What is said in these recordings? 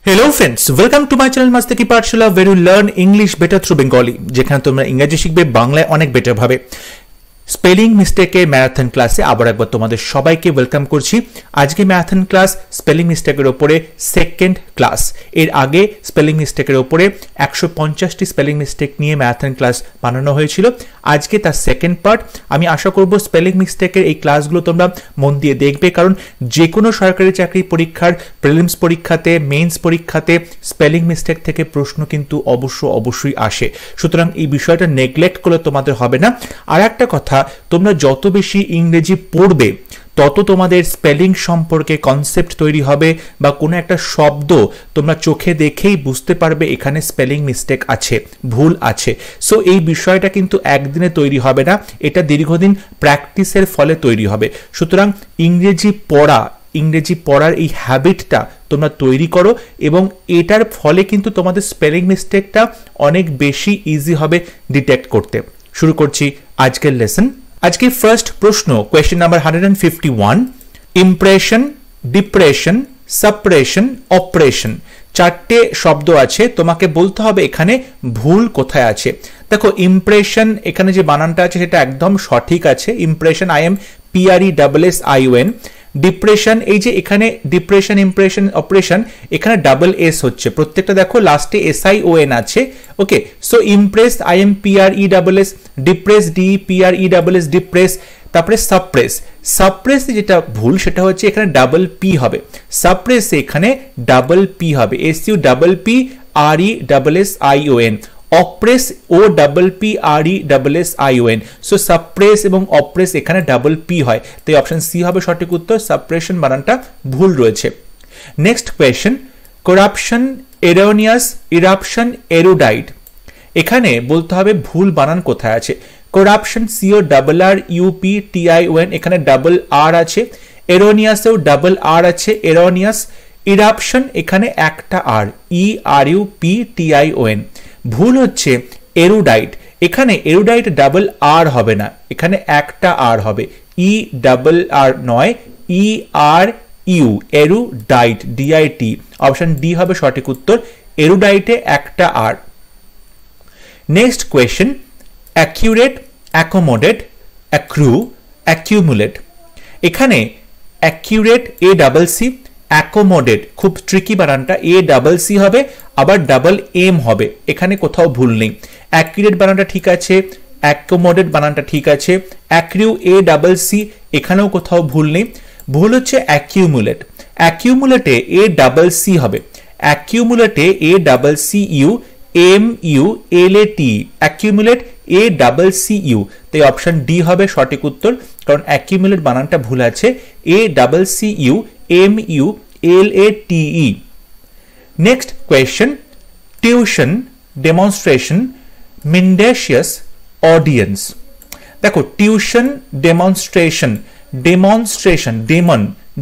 Hello friends, welcome to my channel Mastaki Pathshala where you learn English better through Bengali যেখানে তোমরা ইংরেজি শিখবে বাংলায় অনেক বেটার ভাবে। স্পেলিং মিস্টেকের ম্যারাথন ক্লাসে আবার একবার তোমাদের সবাইকে ওয়েলকাম করছি। আজকে ম্যারাথন ক্লাস স্পেলিং মিস্টেকের উপরে সেকেন্ড ক্লাস। এর আগে স্পেলিং মিস্টেকের উপরে 150টি স্পেলিং মিস্টেক নিয়ে ম্যারাথন ক্লাস বানানো হয়েছিল। আজকে তার সেকেন্ড পার্ট। আমি আশা করব স্পেলিং মিস্টেকের এই ক্লাসগুলো তোমরা মন দিয়ে দেখবে, কারণ যে কোনো সরকারি চাকরি পরীক্ষার প্রিলিমস পরীক্ষাতে, মেইনস পরীক্ষাতে স্পেলিং মিস্টেক থেকে প্রশ্ন কিন্তু অবশ্যই আসে। সুতরাং এই বিষয়টা নেগলেক্ট করলে তোমাদের হবে না। আর একটা কথা, তোমরা যত বেশি ইংরেজি পড়বে তত তোমাদের স্পেলিং সম্পর্কে কনসেপ্ট তৈরি হবে, বা কোনো একটা শব্দ তোমরা চোখে দেখেই বুঝতে পারবে এখানে স্পেলিং মিস্টেক আছে, ভুল আছে। সো এই বিষয়টা কিন্তু একদিনে তৈরি হবে না, এটা দীর্ঘদিন প্র্যাকটিসের ফলে তৈরি হবে। সুতরাং ইংরেজি পড়ার এই হ্যাবিটটা তোমরা তৈরি করো, এবং এটার ফলে কিন্তু তোমাদের স্পেলিং মিস্টেকটা অনেক বেশি ইজি হবে ডিটেক্ট করতে। শুরু করছি আজকের লেসন। আজকে ফার্স্ট প্রশ্ন, question number 151, impression, depression, suppression, operation, চারটে শব্দ আছে। তোমাকে বলতে হবে এখানে ভুল কোথায় আছে। দেখো, ইমপ্রেশন এখানে যে বানানটা আছে সেটা একদম সঠিক আছে। Impression, IMPRESSION। ডিপ্রেশন, এই যে এখানে ডিপ্রেশন, ইমপ্রেশন, অপারেশন, এখানে ডাবল এস হচ্ছে প্রত্যেকটা। দেখো লাস্টে SION আছে। Okay, so impress, IMPRESS, depress, DEPRESS, depress. তারপরে সাপ্রেস যেটা ভুল সেটা হচ্ছে এখানে ডাবল পি হবে। সাপ্রেস এখানে ডাবল পি হবে, SUPPRESSION। Oppress, OPPRESSION। So suppress এবং অপ্রেস এখানে ডাবল পি হয়, তাই অপশন সি হবে সঠিক উত্তর। সাপ্রেশন বানানটা ভুল রয়েছে। Next question, corruption, erroneous, eruption, erudite. এখানে বলতে হবে ভুল বানান কোথায় আছে। করাপশন, CORRUPTION, এখানে ডাবল আর আছে। এরোনিয়াসেও ডাবল আর আছে, এরোনিয়াস। ইরাপশন, এখানে একটা আর, ERUPTION। ভুল হচ্ছে এরুডাইট, এখানে এরুডাইট ডাবল আর হবে না, এখানে একটা আর হবে, ERR নয়, ERU, erudite, DIT। Option D হবে সঠিক উত্তর, এরুডাইটে একটা R. Next question, accurate, accommodate, accrue, accumulate. এখানে অ্যাকিউরেট ACC, অ্যাকোমোডেট খুব ট্রিকি বানানটা, ACC হবে, আবার ডাবল এম হবে, এখানে কোথাও ভুল নেই। অ্যাকিউরেট বানানটা ঠিক আছে, অ্যাকোমোডেট বানানটা ঠিক আছে। অ্যাক্রিউ, ACC, এখানেও কোথাও ভুল নেই। ভুল হচ্ছে অ্যাকিউমুলেট। অ্যাকিউমুলেটে ACC হবে, অ্যাকিউমুলেটে ACCUMULAT, অ্যাকিউমুলেট ACCU। তাই অপশন ডি হবে সঠিক উত্তর, কারণ অ্যাকিউমুলেট বানানটা ভুল আছে, ACCUMULATE। Next question, tuition, demonstration, mendacious, audience. দেখো, tuition, demonstration, demon,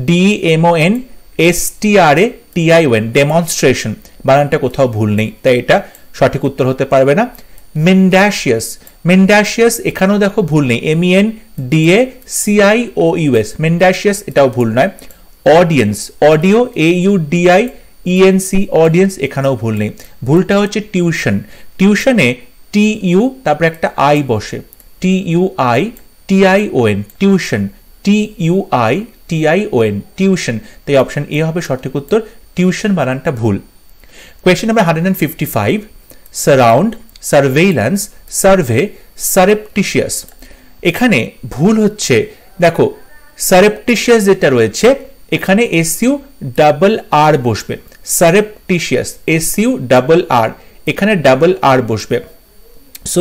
DEMONSTRATION, demonstration বানানটা কোথাও ভুল নেই, তাই এটা সঠিক উত্তর হতে পারবে না। মেন্ডাশিয়াস, এখানেও দেখো ভুল নেই, MENDACIOUS, মেন্ডাশিয়াস, এটাও ভুল নয়। অডিয়েন্স, অডিও, AUDIENC, অডিয়েন্স, এখানেও ভুল নেই। ভুলটা হচ্ছে টিউশন, টিউশনে TU তারপরে একটা আই বসে, TUITION, টিউশন, TUITION, টিউশন। তাই অপশন এ হবে সঠিক উত্তর, টিউশন বানানটা ভুল। Question number 155, surround, surveillance, survey, surreptitious. এখানে ভুল হচ্ছে, দেখো সারেপটিশিয়াস যেটা রয়েছে এখানে SURR বসবে, সারেপটিশিয়াস, SURR, এখানে ডাবল আর বসবে। So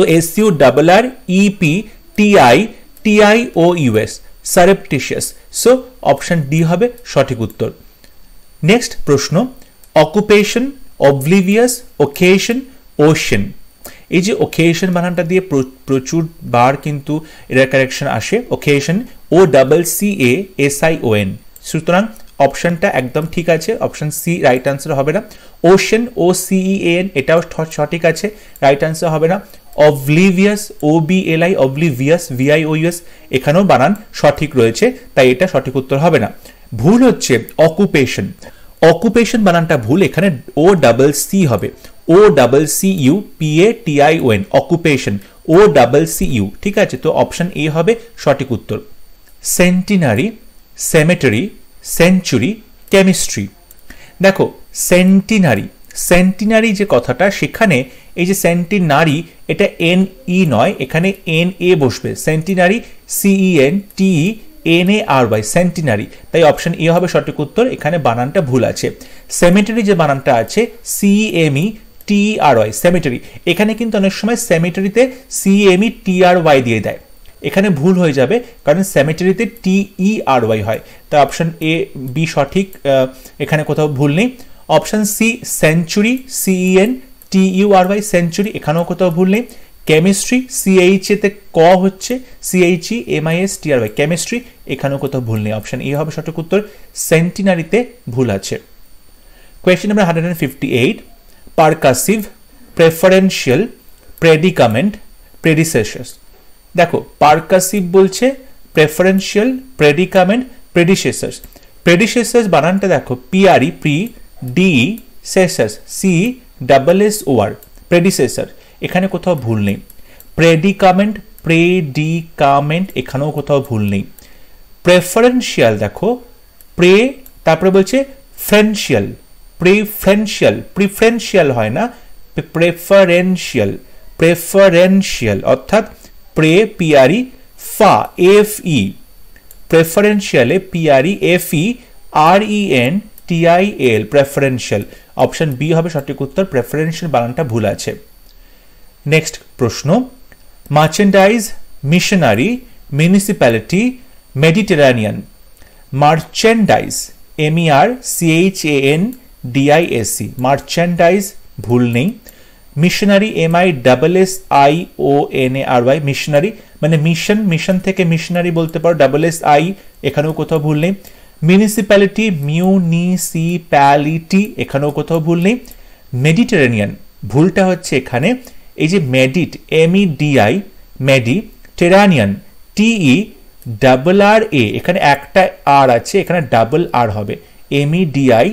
SURREPTIOUS, surreptitious. So option D হবে সঠিক উত্তর। নেক্সট প্রশ্ন, অকুপেশন, অবলিভিয়াস, ওকেশন, ওশন। এই যে ওকেশন বানানটা দিয়ে প্রচুর বার কিন্তু এর কারেকশন আসে, ওকেশন, OCCASION। সুতরাং অপশনটা একদম ঠিক আছে, অপশন সি রাইট আনসার হবে না। ওশন, OCEAN, এটাও সঠিক আছে, রাইট আনসার হবে না। অবলিভিয়াস, OBLI, অবলিভিয়াস, VIOUS, এখানেও বানান সঠিক রয়েছে, তাই এটা সঠিক উত্তর হবে না। ভুল হচ্ছে অকুপেশন। অকুপেশন বানানটা ভুল, এখানে ও ডাবল সি হবে, O double C U PATION, occupation, O double C U, ঠিক আছে? তো অপশন এ হবে সঠিক উত্তর। Centenary, cemetery, century, chemistry. দেখো সেন্টিনারি, সেন্টিনারি যে কথাটা, সেখানে এই যে সেন্টিনারি, এটা NE নয়, এখানে NA বসবে, সেন্টিনারি, CENTENARY, সেন্টিনারি, তাই অপশন এ হবে সঠিক উত্তর, এখানে বানানটা ভুল আছে। সেমেটারি যে বানানটা আছে CEMETRY, সেমেটারি, এখানে কিন্তু অনেক সময় সেমেটারিতে CEMETRY দিয়ে দেয়, এখানে ভুল হয়ে যাবে, কারণ সেমেটারিতে TERY হয়, তাই অপশন এ বি সঠিক, এখানে কোথাও ভুল নেই। Option C century, CENTURY, century, এখানেও কোথাও ভুল নেই। কেমিস্ট্রি, CH তে ক হচ্ছে, CHEMISTRY, কেমিস্ট্রি, এখানেও কোথাও ভুল নেই, অপশন এ হবে সঠিক উত্তর, সেন্টিনারিতে ভুল আছে। Question number 158, percussive, preferential, predicament, predecessor. দেখো পারকাসিভ বলছে, প্রেফারেন্সিয়াল, প্রেডিকামেন্ট, প্রেডিসেসর। প্রেডিসেসর বানানটা দেখো PRE, প্রি, DE, সেসস, CSSOR, প্রেডিসেসর, এখানে কোথাও ভুল নেই। প্রেডিকামেন্ট, প্রেডিকামেন্ট, এখানেও কোথাও ভুল নেই। প্রেফারেন্সিয়াল দেখো প্রে, তারপরে বলছে ফ্রেন্সিয়াল, প্রিফারেন্সিয়াল, প্রিফারেন্সিয়াল হয় না, প্রেফারেন্সিয়াল, প্রেফারেন্সিয়াল, অর্থাৎ প্রে PRE ফা FE, প্রেফারেন্সিয়ালে PRE FE RENTIAL, preferential, option B হবে সঠিক উত্তর, প্রেফারেন্সিয়াল বানানটা ভুল আছে। নেক্সট প্রশ্ন, merchandise, missionary, municipality, Mediterranean. Merchandise, MERCHANDISE, merchandise ভুল নেই। মিশনারি, MISSIONARY, মিশনারি মানে মিশন, মিশন থেকে মিশনারি বলতে পারো, SSI, এখানেও কোথাও ভুল নেই। মিউনিসিপ্যালিটি, মিউনিসিপ্যালিটি, এখানেও কোথাও ভুল নেই। মেডিটেরানিয়ান, ভুলটা হচ্ছে এখানে এই যে মেডিট, MEDI, মেডি, টেরানিয়ান, TERRA, এখানে একটা আর আছে, এখানে ডাবল আর হবে, MEDI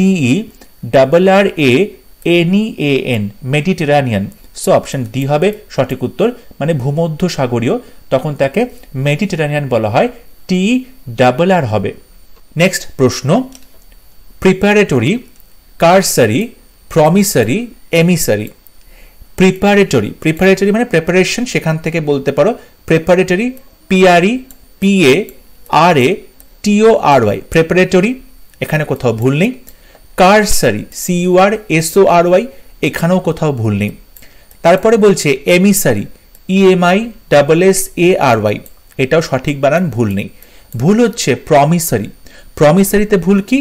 TERRANEAN, Mediterranean. So option D হবে সঠিক উত্তর, মানে ভূমধ্য সাগরীয়, তখন তাকে মেডিটেরানিয়ান বলা হয়, TERR হবে। নেক্সট প্রশ্ন, preparatory, cursory, promissory, emissary. Preparatory, preparatory মানে প্রিপারেশন, সেখান থেকে বলতে পারো preparatory, PRE PARA TORY, preparatory, এখানে কোথাও ভুল নেই। কারসারি, CURSORY, এখানেও কোথাও ভুল নেই। তারপরে বলছে এমিসারি, EMISSARY, এটাও সঠিক বানান, ভুল নেই। ভুল হচ্ছে প্রমিসারি, প্রমিসারিতে ভুল কি,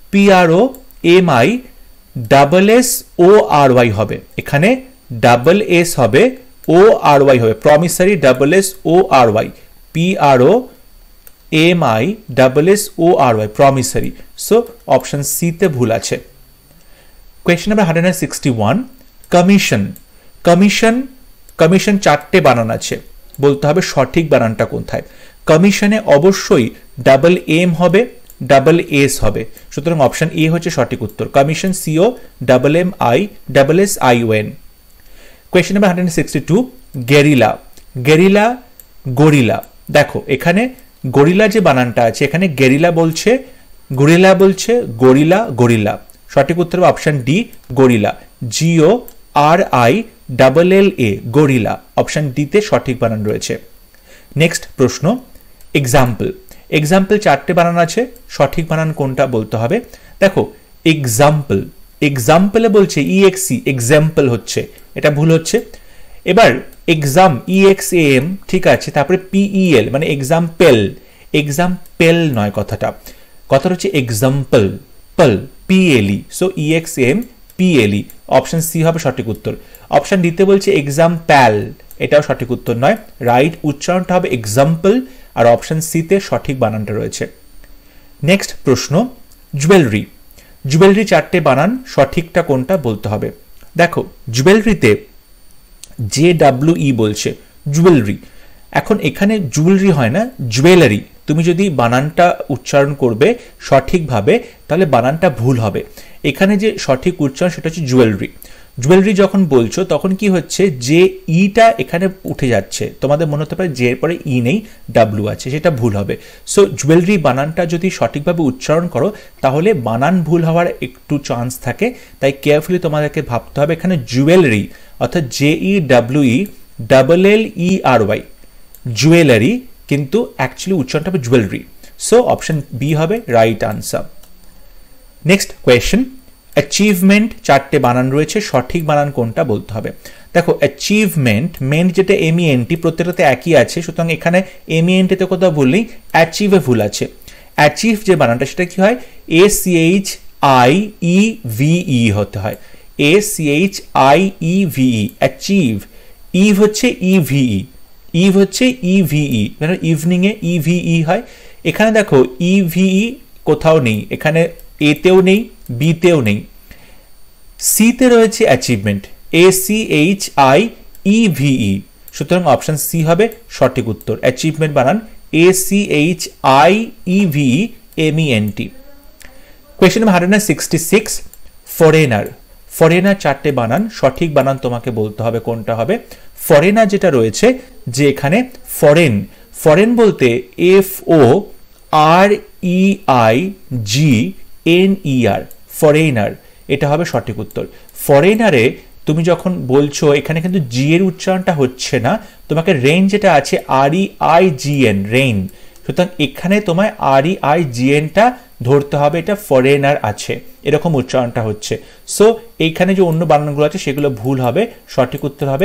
PROMISSORY হবে, এখানে ডাবল এস হবে, ORY হবে, promissory SSORY, PROMISSORY, promissory. So option C তে ভুল আছে। Question number 161, commission. Commission, commission চারটে বানান আছে, বলতে হবে সঠিক বানানটা কোথায়। কমিশনে অবশ্যই ডাবল এম হবে, ডাবল এস হবে, সুতরাং অপশন এ হচ্ছে সঠিক উত্তর, commission, COMMISSION। Question number 162, guerrilla. Guerrilla, gorilla. দেখো এখানে গরিলা যে বানানটা আছে, এখানে গেরিলা বলছে, গরিলা বলছে, গরিলা, গরিলা, সঠিক উত্তর option D, gorilla, GORILLA, gorilla, option D তে সঠিক বানান রয়েছে। নেক্সট প্রশ্ন, এক্সাম্পল। এক্সাম্পল চারটে বানান আছে, সঠিক বানান কোনটা বলতে হবে। দেখো এক্সাম্পল, এক্সাম্পলে বলছে EXC, এক্সাম্পল হচ্ছে, এটা ভুল হচ্ছে। এবার এক্সাম, EXAM, ঠিক আছে, তারপরে PEL মানে এক্সাম্পল, এক্সাম্পল নয় কথাটা, কথাটা হচ্ছে এক্সাম্পল, পল, PLE, so EXAM PLE, option C হবে সঠিক উত্তর। অপশন ডিতে বলছে এক্সাম্পল, এটাও সঠিক উত্তর নয়, রাইট উচ্চারণটা হবে এক্সাম্পল, আর অপশন সি তে সঠিক বানানটা রয়েছে। নেক্সট প্রশ্ন, জুয়েলারি। জুয়েলারি চারটে বানান, সঠিকটা কোনটা বলতে হবে। দেখো জুয়েলারিতে JWE বলছে, জুয়েলারি, এখন এখানে জুয়েলারি হয় না, জুয়েলারি, তুমি যদি বানানটা উচ্চারণ করবে সঠিকভাবে তাহলে বানানটা ভুল হবে। এখানে যে সঠিক উচ্চারণ সেটা হচ্ছে জুয়েলারি। জুয়েলারি যখন বলছো তখন কি হচ্ছে, যে ইটা এখানে উঠে যাচ্ছে, তোমাদের মনে হতে পারে যে এর পরে ই নেই, ডাব্লু আছে, সেটা ভুল হবে। সো জুয়েলারি বানানটা যদি সঠিকভাবে উচ্চারণ করো তাহলে বানান ভুল হওয়ার একটু চান্স থাকে, তাই কেয়ারফুলি তোমাদেরকে ভাবতে হবে এখানে জুয়েলারি অর্থাৎ JEWELLERY জুয়েলারি, কিন্তু অ্যাকচুয়ালি উচ্চারণটা হবে জুয়েলারি। সো অপশন বি হবে right answer. Next question, achievement, চারটে বানান রয়েছে, সঠিক বানান কোনটা বলতে হবে। দেখো অ্যাচিভমেন্ট, মেন্ট যেটা MENT প্রত্যেকটাতে একই আছে, সুতরাং এখানে MENT-তে কোথাও ভুল নেই, অ্যাচিভে ভুল আছে। অ্যাচিভ যে বানানটা সেটা কি হয়, ACHIEVE হতে হয়, ACHIEVE, অ্যাচিভ। ইভ হচ্ছে EVE, ইভ হচ্ছে EVE, মানে ইভিনিংয়ে EVE হয়। এখানে দেখো EVE কোথাও নেই, এখানে এতেও নেই, বিতেও নেই। সিতে রয়েছে অ্যাচিভমেন্ট, ACHIEVE, সুতরাং অপশন সি হবে সঠিক উত্তর। অ্যাচিভমেন্ট বানান ACHIEVEMENT। Question number 166, foreigner. Foreigner চারটে বানান, সঠিক বানান তোমাকে বলতে হবে কোনটা হবে। ফরেনার যেটা রয়েছে, যে এখানে ফরেন, ফরেন বলতে FOREIGNER, ফরেনার, এটা হবে সঠিক উত্তর। ফরেনারে তুমি যখন বলছো এখানে কিন্তু জি এর উচ্চারণটা হচ্ছে না, তোমাকে রেন যেটা আছে REIGN, রেইন, সুতরাং এখানে তোমায় REIGN-টা ধরতে হবে, এটা ফরেনার আছে, এরকম উচ্চারণটা হচ্ছে। সো এইখানে যে অন্য বানানগুলো আছে সেগুলো ভুল হবে, সঠিক উত্তর হবে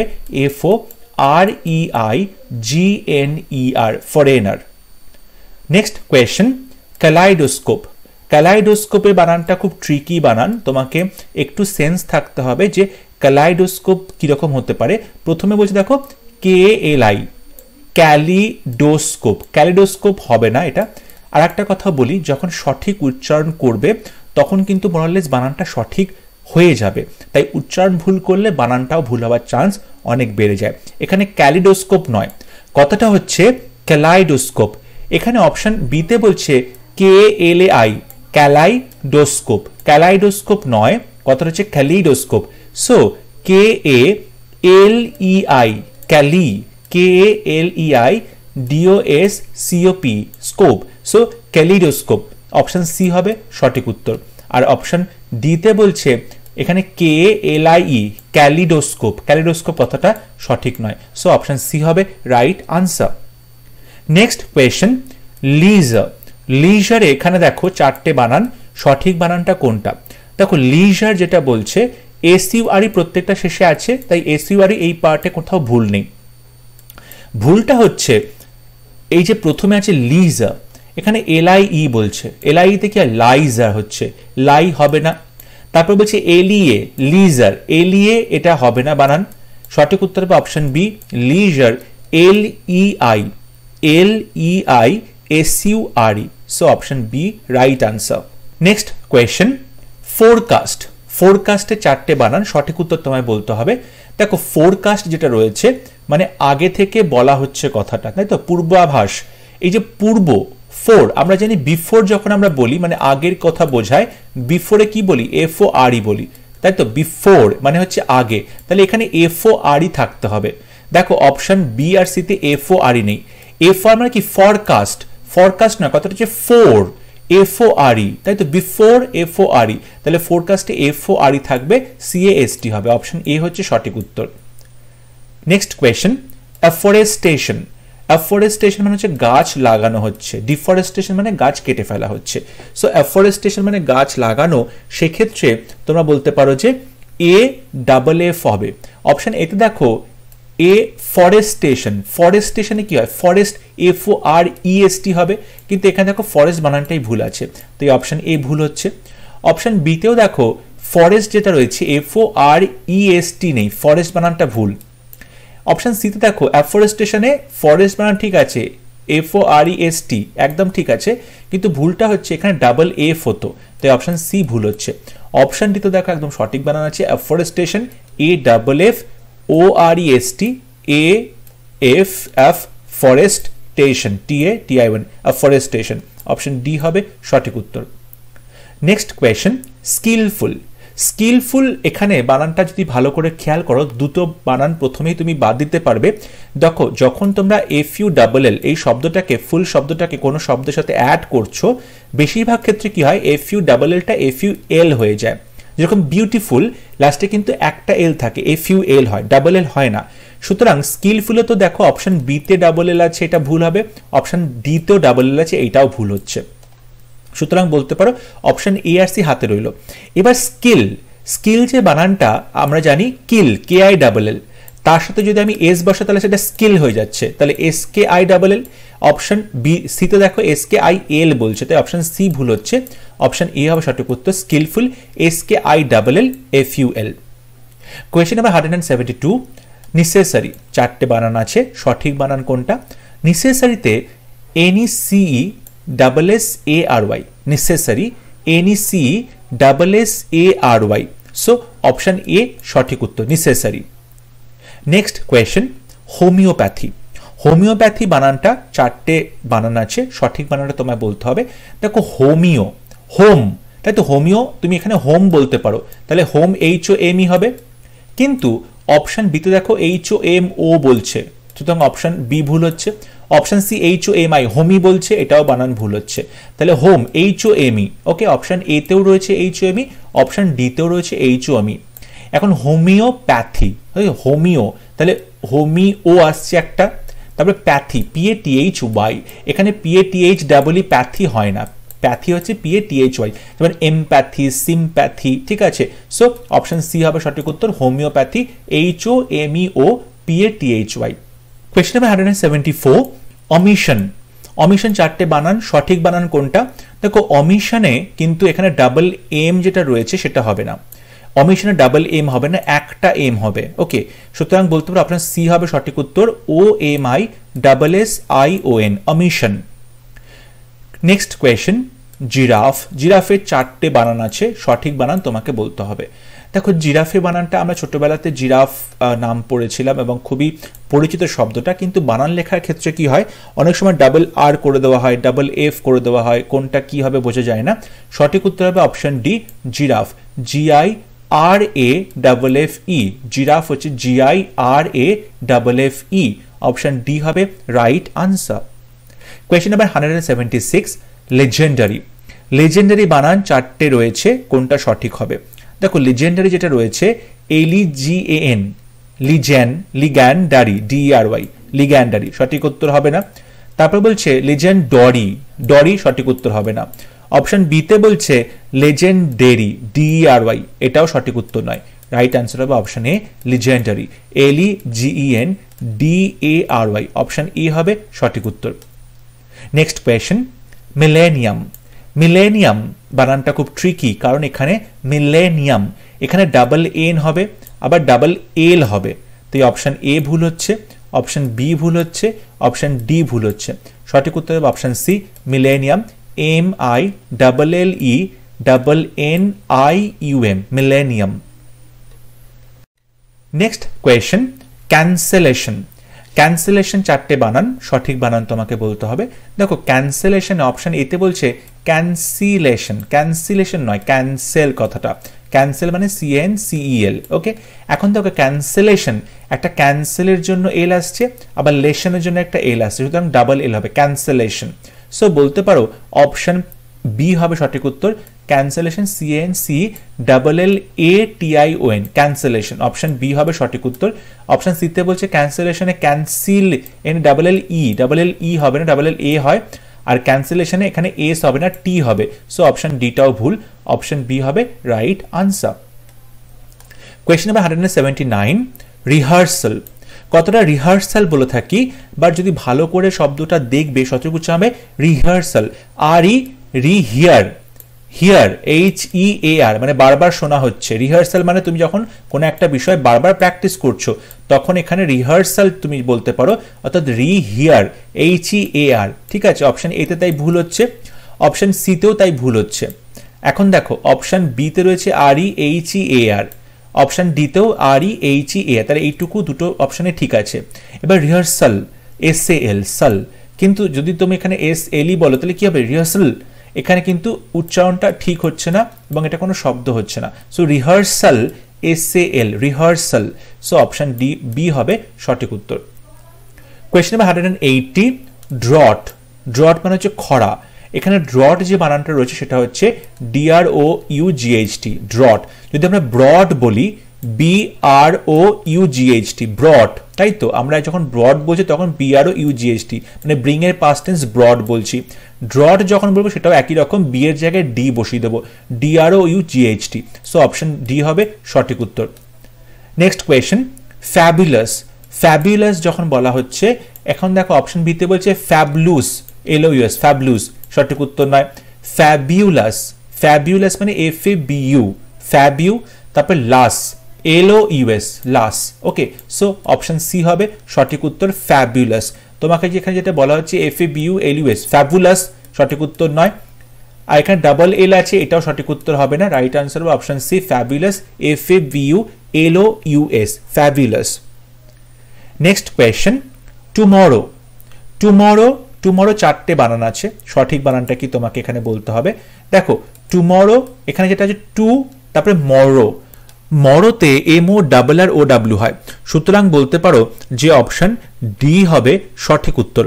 FOREIGNER, foreigner. Next question, kaleidoscope. ক্যালাইডোস্কোপের বানানটা খুব ট্রিকি বানান, তোমাকে একটু সেন্স থাকতে হবে যে ক্যালাইডোস্কোপ কিরকম হতে পারে। প্রথমে বলছি দেখো KLI, ক্যালিডোস্কোপ, ক্যালিডোস্কোপ হবে না এটা। আর একটা কথা বলি, যখন সঠিক উচ্চারণ করবে তখন কিন্তু মোরালেস বানানটা সঠিক হয়ে যাবে, তাই উচ্চারণ ভুল করলে বানানটাও ভুল হওয়ার চান্স অনেক বেড়ে যায়। এখানে ক্যালিডোস্কোপ নয়, কথাটা হচ্ছে ক্যালাইডোস্কোপ। এখানে অপশন বিতে বলছে KLAI, ক্যালাইডোস্কোপ, ক্যালাইডোস্কোপ নয়, কথাটা হচ্ছে ক্যালিডোস্কোপ। সো KALEI, ক্যালি, KALEI DOSCOP, scope, so kaleidoscope, option C হবে সঠিক উত্তর। আর অপশন ডিতে বলছে এখানে KLIE, ক্যালিডোস্কোপ, ক্যালিডোস্কোপ কথাটা সঠিক নয়, সো অপশন সি হবে right answer. Next question, leisure. লিজারে এখানে দেখো চারটে বানান, সঠিক বানানটা কোনটা। দেখো লিজার যেটা বলছে SURE প্রত্যেকটা শেষে আছে, তাই SURE এই পার্টে কোথাও ভুল নেই। ভুলটা হচ্ছে এই যে প্রথমে আছে লিজার, এখানে LIE বলছে, LIE-তে কি লাইজার হচ্ছে, লাই হবে না। তারপর বলছে LEA, লিজার, LEA এটা হবে না বানান, সঠিক উত্তর হবে option B leisure, LEISURE, so option B right answer. Next question, forecast. ফোরকাস্টে চারটে বানান, সঠিক উত্তর তোমায় বলতে হবে। দেখো ফোরকাস্ট যেটা রয়েছে মানে আগে থেকে বলা হচ্ছে কথাটা, তাই তো, পূর্বাভাস। এই যে পূর্ব, ফোর, আমরা জানি বিফোর যখন আমরা বলি মানে আগের কথা বোঝায়, বিফোরে কি বলি, FORE বলি, তাই তো, বিফোর মানে হচ্ছে আগে, তাহলে এখানে FORE থাকতে হবে। দেখো অপশন বি আর সিতে FORE নেই, FOR মানে কি ফরকাস্ট, ফরকাস্ট না, কথাটা হচ্ছে ফোর, FORE, তাই তো, বিফোর FORE, তাহলে ফোরকাস্টে FORE থাকবে, CAST হবে, অপশন এ হচ্ছে সঠিক উত্তর। Next question, afforestation. অ্যাফরেস্টেশন মানে হচ্ছে গাছ লাগানো হচ্ছে, ডিফরেস্টেশন মানে গাছ কেটে ফেলা হচ্ছে। সো অ্যাফরেস্টেশন মানে গাছ লাগানো, সেক্ষেত্রে তোমরা বলতে পারো যে AFF হবে। অপশন এতে দেখো এ ফরেস্টেশন, ফরেস্টেশনে কি হয়, ফরেস্ট FOREST হবে, কিন্তু এখানে দেখো ফরেস্ট বানানটাই ভুল আছে, তো এই অপশন এ ভুল হচ্ছে। অপশন বিতেও দেখো ফরেস্ট যেটা রয়েছে FOREST নেই, ফরেস্ট বানানটা ভুল। অপশন সিতে দেখো অ্যাফরেস্টেশনে ফরেস্ট বানান ঠিক আছে, FOREST একদম ঠিক আছে, কিন্তু ভুলটা হচ্ছে এখানে ডাবল F হতো, তাই অপশন সি ভুল হচ্ছে। অপশন ডিতে দেখো একদম সঠিক বানান আছে, afforestation AFF OREST, AFF forest forestation, TATION, forestation. Option D হবে সঠিক উত্তর। Next question, skilful. স্কিলফুল এখানে বানানটা যদি ভালো করে খেয়াল করো, দুটো বানান প্রথমেই তুমি বাদ দিতে পারবে। দেখো যখন তোমরা FULL এই শব্দটাকে, ফুল শব্দটাকে কোনো শব্দের সাথে অ্যাড করছো, বেশিরভাগ ক্ষেত্রে কি হয়, FULLটা FUL হয়ে যায়। যেরকম বিউটিফুল লাস্টে কিন্তু একটা এল থাকে, FUL হয়, ডাবল এল হয় না। সুতরাং স্কিলফুলে তো দেখো অপশন বিতে ডাবল এল আছে, এটা ভুল হবে। অপশন ডিতেও ডাবল এল আছে, এইটাও ভুল হচ্ছে। সুতরাং বলতে পারো অপশন এ আর সি হাতে রইল। এবার স্কিল, স্কিল যে বানানটা আমরা জানি কিল, KILL, তার সাথে যদি আমি এস বসা তাহলে সেটা স্কিল হয়ে যাচ্ছে, তাহলে SKILL। অপশন বি, সিতে দেখো SKIL বলছে, তাই অপশন সি ভুল হচ্ছে। অপশন এ হবে সঠিক উত্তর, skilful, SKILL FUL। Question number 172, necessary. চারটে বানান আছে, সঠিক বানান কোনটা? নেসেসারিতে NECESSARY, necessary, NECESSARY। So option A সঠিক উত্তর, necessary. Next question, homeopathy. Homeopathy বানানটা চারটে বানান আছে, সঠিক বানানটা তোমায় বলতে হবে। দেখো হোমিও, হোম, তাই তো হোমিও, তুমি এখানে হোম বলতে পারো, তাহলে হোম HOME হবে। কিন্তু অপশন বিতে দেখো HOMO বলছে, সুতরাং অপশন বি ভুল হচ্ছে। অপশন সি HOMI, হোমি বলছে, এটাও বানান ভুল হচ্ছে। তাহলে home HOME, okay. Option A তেও রয়েছে HOME, অপশন ডি তেও রয়েছে HOME। এখন হোমিওপ্যাথি, হোমিও, তাহলে হোমিও আসছে একটা, তারপরে প্যাথি, PATHY, এখানে PATHEE প্যাথি হয় না, প্যাথি হচ্ছে PATHY, যেমন এমপ্যাথি, সিম্প্যাথি, ঠিক আছে। সো অপশন সি হবে সঠিক উত্তর, homeopathy, HOMEOPATHY। Question number 174, omission. Omission চারটে বানান, সঠিক বানান কোনটা? দেখো অমিশনে কিন্তু এখানে ডাবল এম যেটা রয়েছে সেটা হবে না, অমিশনে ডাবল এম হবে না, একটা এম হবে, ওকে। সুতরাং বলতে পারো আপনার সি হবে সঠিক উত্তর, OMISSION, omission. Next question, giraffe. জিরাফের চারটে বানান আছে, সঠিক বানান তোমাকে বলতে হবে। দেখো জিরাফে বানানটা আমরা ছোটবেলাতে জিরাফ নাম পড়েছিলাম এবং খুবই পরিচিত শব্দটা, কিন্তু বানান লেখার ক্ষেত্রে কি হয়, অনেক সময় ডাবল আর করে দেওয়া হয়, ডাবল এফ করে দেওয়া হয়, কোনটা কি হবে বোঝা যায় না। সঠিক উত্তর হবে option D, giraffe, GIRAFFE, giraffe হচ্ছে GIRAFFE। অপশন ডি হবে right answer. Question number 176, legendary. Legendary বানান চারটে রয়েছে, কোনটা সঠিক হবে? দেখো লেজেন্ডারি যেটা রয়েছে LEGAN, লিগ্যান্ডারি, DERY, লিগ্যান্ডারি, সঠিক উত্তর হবে না। তারপর বলছে লেজেন্ডরি, ডরি, সঠিক উত্তর হবে না। অপশন বিতে বলছে লেজেন্ডেরি, DERY, এটাও সঠিক উত্তর নয়। রাইট আনসার হবে option A, legendary, LEGENDARY। Option E হবে সঠিক উত্তর। Next question, millennium. মিলেনিয়াম বানানটা খুব ট্রিকি, কারণ এখানে মিলেনিয়াম, এখানে ডাবল এন হবে, আবার ডাবল এল হবে, তো এই অপশন এ ভুল হচ্ছে, অপশন বি ভুল হচ্ছে, অপশন ডি ভুল হচ্ছে। সঠিক উত্তর হবে option C, millennium, MILLENNIUM, millennium. Next question, cancellation. Cancellation চারটে বানান, সঠিক বানান তোমাকে বলতে হবে। দেখো ক্যান্সেলেশন অপশন এতে বলছে ক্যান্সিলেশন, ক্যান্সিলেশন নয়, ক্যান্সেল কথাটা, ক্যান্সেল মানে CANCEL, ওকে। এখন দেখো ক্যান্সেলেশন, একটা ক্যান্সেলের জন্য এল আসছে, আবার লেশনের জন্য একটা এল আসছে, সুতরাং ডাবল এল হবে, ক্যান্সেলেশন। সো বলতে পারো অপশন বি হবে সঠিক উত্তর, cancellation, CANCELLATION, cancellation. Option B হবে সঠিক উত্তর। অপশন সিতে বলছে ক্যান্সেলেশনে ক্যান্সিল, ডাবল এল ই হবে না, ডাবল এল এ হয়, আর ক্যান্সেলেশনে এখানে এস হবে না, টি হবে। সো অপশন ডিটাও ভুল, অপশন বি হবে right answer. Question number 179, rehearsal. কতটা রিহার্সাল বলে থাকি, বাট যদি ভালো করে শব্দটা দেখবে সঠিক উচ্চারণ হবে রিহার্সাল, হিয়ার, হিয়ার, HEAR, মানে বারবার শোনা হচ্ছে। রিহার্সাল মানে তুমি যখন কোনো একটা বিষয় বারবার প্র্যাকটিস করছো তখন এখানে রিহার্সাল তুমি বলতে পারো, অর্থাৎ হিয়ার, HEAR, ঠিক আছে। অপশন এতে তাই ভুল হচ্ছে, অপশন সিতেও তাই ভুল হচ্ছে। এখন দেখো অপশন বিতে রয়েছে REHEAR, অপশন ডিতেও REHEAR, তাহলে এইটুকু দুটো অপশনে ঠিক আছে। এবার রিহার্সাল, SAL, সাল, কিন্তু যদি তুমি এখানে এস এল ই বলো তাহলে কি হবে রিহার্সাল, এখানে কিন্তু উচ্চারণটা ঠিক হচ্ছে না এবং এটা কোনো শব্দ হচ্ছে না। So rehearsal S A L rehearsal, so option D B হবে সঠিক উত্তর। কোয়েশ্চেন নাম্বার 180 ড্রট, ড্রট মানে হচ্ছে খরা, এখানে ড্রট যে বানানটা রয়েছে সেটা হচ্ছে DROUGHT ড্রট। যদি আমরা ব্রড বলি BROUGHT ব্রড, তাই তো আমরা যখন ব্রড বলছি তখন BROUGHT মানে ব্রিং এর পাস্ট টেন্স ব্রড বলছি। ড্রট যখন বলবো সেটাও একই রকম, বি এর জায়গায় ডি বসিয়ে দেবো DROUGHT, সো অপশন ডি হবে সঠিক উত্তর। নেক্সট কোয়েশ্চেন ফ্যাবুলাস, ফ্যাবুলাস যখন বলা হচ্ছে এখন দেখো অপশন বিতে বলছে ফ্যাবলুস LOUS ফ্যাবলুস, সঠিক উত্তর নয়। ফ্যাবিউলাস, ফ্যাবিউলাস মানে FABU ফ্যাবিউ, তারপর lous LOUS lous, okay, so option C হবে সঠিক উত্তর ফ্যাবুলাস। তোমাকে যেখানে যেটা বলা হচ্ছে FABULUS ফ্যাবুলাস, সঠিক উত্তর নয়। আর এখানে ডাবল এল আছে, এটাও সঠিক উত্তর হবে না, রাইট আনসার হবে option C fabulous FABULOUS fabulous. Next question tomorrow, tomorrow, tomorrow চারটে বানান আছে, সঠিক বানানটা কি তোমাকে এখানে বলতে হবে। দেখো টুমরো এখানে যেটা আছে টু, তারপরে মরো, মরোতে MORROW হয়, সুতরাং বলতে পারো যে অপশন ডি হবে সঠিক উত্তর,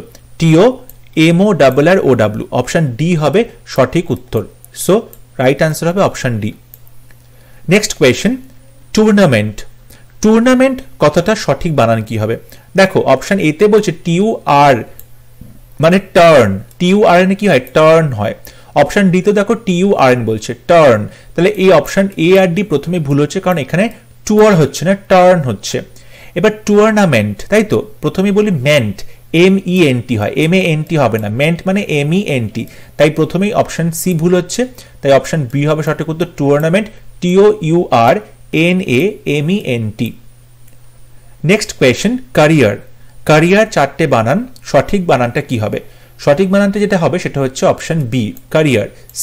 TOMORROW অপশন ডি হবে সঠিক উত্তর, সো রাইট আনসার হবে option D. Next question tournament, tournament কথাটা সঠিক বানান কি হবে। দেখো অপশন এতে বলছে TUR মানে টার্ন, TURN কি হয় টার্ন হয়। অপশন ডি তো দেখো TURN বলছে টার্ন, তাহলে এই অপশন এ আর ডি প্রথমে ভুল হচ্ছে কারণ এখানে টুয়ার হচ্ছে না টার্ন হচ্ছে। এবার টুর্নামেন্ট, তাই তো প্রথমে বলি মেন্ট MENT হয়, MANT হবে না, মেন্ট মানে MENT, তাই প্রথমেই অপশন সি ভুল হচ্ছে, তাই অপশন বি হবে সঠিক উত্তর tournament TOURNAMENT। Next question career, career চারটে বানান, সঠিক বানানটা কি হবে। সঠিক বানানটা যেটা হবে সেটা হচ্ছে option B career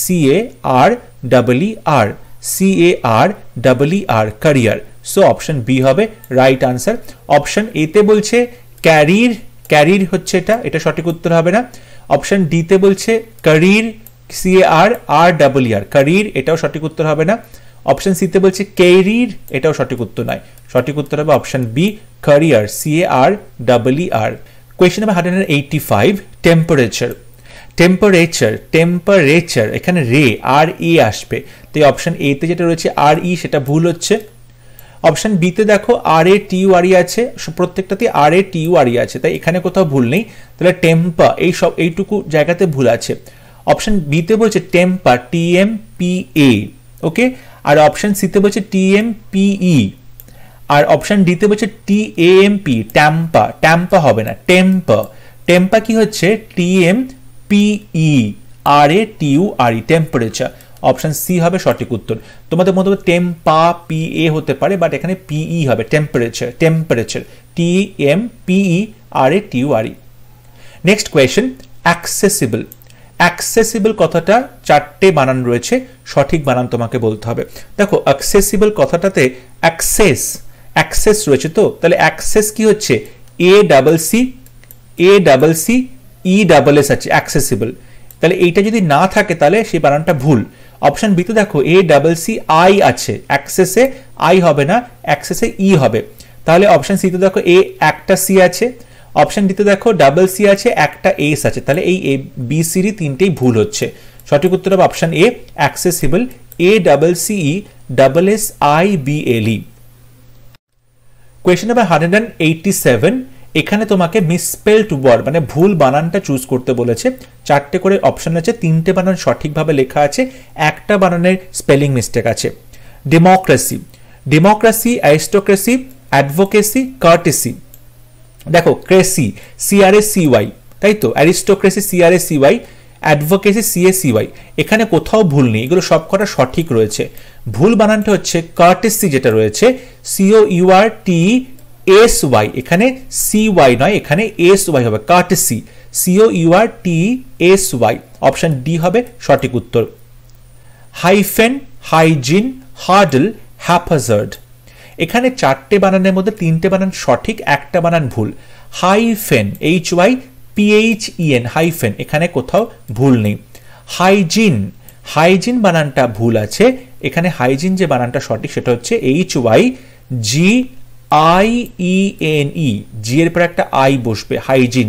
CARER CARER career, so option B হবে রাইট আনসার। অপশন এতে বলছে ক্যারির, ক্যারির হচ্ছে এটা সঠিক উত্তর হবে না। অপশন ডিতে বলছে ক্যারির CARRER ক্যারির, এটাও সঠিক উত্তর হবে না। অপশন সিতে বলছে ক্যারির, এটাও সঠিক উত্তর নয়, সঠিক উত্তর হবে option B career CARER। Question number 185 temperature, temperature, temperature এখানে রে আর এ আসবে, তাই অপশন এ তে যেটা রয়েছে RE সেটা ভুল হচ্ছে। অপশন বি তে দেখো RATURE আছে, প্রত্যেকটাতে RATURE আছে, তাই এখানে কোথাও ভুল নেই, তাহলে টেম্পা এই সব এইটুকু জায়গাতে ভুল আছে। অপশন বি তে বলছে টেম্পা TMPA, ওকে, আর অপশন সি তে বলছে TMPE, আর অপশন ডি তে বলছে TAMP ট্যাম্পা, ট্যাম্পা হবে না টেম্পা, টেম্পা কি হচ্ছে TMPERATURE টেম্পারেচার, অপশন সি হবে সঠিক উত্তর। তোমাদের মধ্যে টেম্পা PA হতে পারে, বাট এখানে PE হবে temperature, temperature TMPERATURE। Next question accessible, accessible কথাটা চারটে বানান রয়েছে, সঠিক বানান তোমাকে বলতে হবে। দেখো অ্যাক্সেসিবল কথাটাতে অ্যাক্সেস, অ্যাক্সেস রয়েছে তো, তাহলে অ্যাক্সেস কি হচ্ছে ACCESS আছে অ্যাক্সেসিবল, তাহলে এইটা যদি না থাকে তাহলে সেই বানানটা ভুল। অপশন বি তে দেখো ACCI আছে, অ্যাক্সেসে আই হবে না, অ্যাক্সেসে ই হবে, তাহলে অপশন সি তে দেখো একটা সি আছে, অপশন ডি তে দেখো ডাবল সি আছে, একটা এস আছে, তাহলে এই BC তিনটেই ভুল হচ্ছে, সঠিক উত্তর হবে option A accessible ACCESSIBLE। Question number 187 এখানে তোমাকে মিসস্পেলড ওয়ার্ড মানে ভুল বানানটা চুজ করতে বলেছে, চারটে করে অপশন আছে, তিনটে বানান সঠিকভাবে লেখা আছে, একটা বানানের স্পেলিং মিস্টেক আছে। Democracy, democracy, aristocracy, advocacy, courtesy. দেখো ক্রেসি CRACY, তাই তো, অ্যারিস্টোক্রেসি CRACY, অ্যাডভোকেসি CACY, এখানে কোথাও ভুল নেই, এগুলো সবকটা সঠিক রয়েছে। ভুল বানানটা হচ্ছে কার্টেসি যেটা রয়েছে COURTESY, এখানে CY নয়, এখানে SY হবে, কার্টেসি COURTESY, অপশন ডি হবে সঠিক উত্তর। হাইফেন, হাইজিন, হার্ডল, হ্যাপাজার্ড, এখানে চারটে বানানের মধ্যে তিনটে বানান সঠিক, একটা বানান ভুল। হাইফেন HY PHEN হাইফেন, এখানে কোথাও ভুল নেই। হাইজিন, হাইজিন বানানটা ভুল আছে, এখানে হাইজিন যে বানানটা সঠিক সেটা হচ্ছে HYGIENE, জি এর পর একটা আই বসবে, হাইজিন,